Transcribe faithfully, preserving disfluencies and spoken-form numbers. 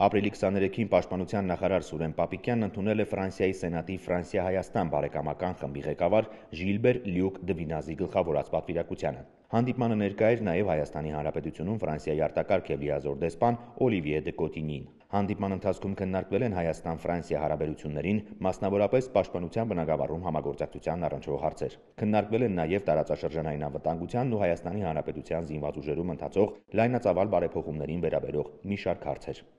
Ապրիլի քսաներեքին պաշտպանության նախարար Սուրեն Պապիկյանն ընդունել է Ֆրանսիայի Սենատի Ֆրանսիա-Հայաստան բարեկամական խմբի ղեկավար Ժիլբեր Լյուկ Դվինազի գլխավորած պատվիրակությանը։ Հանդիպմանը ներկա էր նաև Հայաստանի Հանրապետությունում Ֆրանսիայի արտակարգ եւ լիազոր դեսպան Օլիվիե դե Կոտինին։ Հանդիպման ընթացքում քննարկվել են Հայաստան-Ֆրանսիա հարաբերություններին, մասնավորապես պաշտպանության բնագավառում համագործակցության առնչվող հարցեր։ Քննարկվել են նաև տարածաշրջանային անվտանգությանն ու Հայաստանի Հանրապետության զինված ուժերում ընթացող լայնածավալ բարեփոխումներին վերաբերող մի շարք հարցեր։